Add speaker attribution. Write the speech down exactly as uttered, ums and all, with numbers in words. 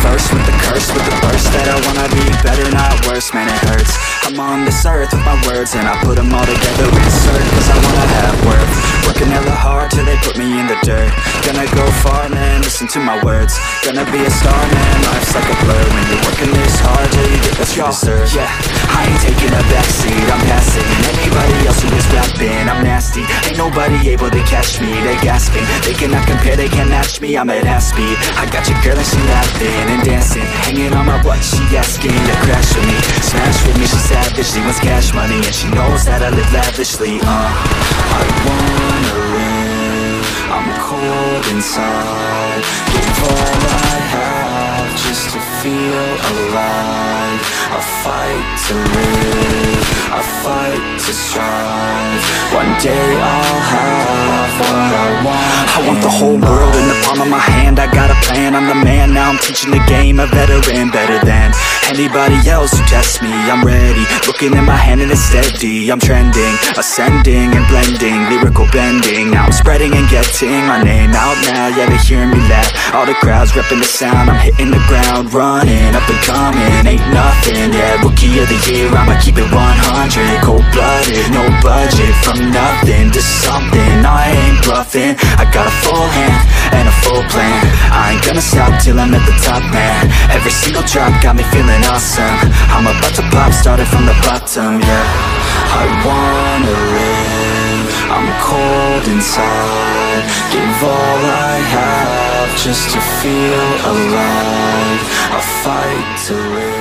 Speaker 1: first with the curse, with the burst that I wanna be better, not worse, man it hurts. I'm on this earth with my words and I put them all together, insert, cause I wanna have worth. Working hella hard till they put me in the dirt. Gonna go far, man, listen to my words. Gonna be a star, man, life's like a blur. When you're working this hard till you get what you deserve. Yeah, I ain't taking a backseat, I'm passing anybody else who is rapping. I'm nasty, ain't nobody able to catch me. They gasping, they cannot compare, they can't match me. I'm at half speed, I got your girl and she laughing and dancing, hanging on my butt, she asking to crash with me. Smash with me, she savage, she wants cash money, and she knows that I live lavishly. Uh, I wanna live, I'm cold inside. Give all I have just to feel alive. I fight to live, I fight to strive. One day I'll have what I want. I want the whole world in the palm of my hand. I got a plan, I'm the man. Now I'm teaching the game, a veteran, better than anybody else who tests me. I'm ready, looking at my hand and it's steady. I'm trending, ascending and blending, lyrical bending. Now I'm spreading and getting my name out now. Yeah, they hearing me laugh, all the crowds repping the sound. I'm hitting the ground, running, up and coming, ain't nothing. Yeah, rookie of the year, I'ma keep it one hundred. Cold-blooded, no budget, from nothing to something. I ain't bluffing, I got a full hand and a full plan. I ain't gonna stop till I'm at the top, man. Every single drop got me feeling awesome. I'm about to pop, started from the bottom, yeah. I wanna live, I'm cold inside. Give all I have just to feel alive. I fight to live.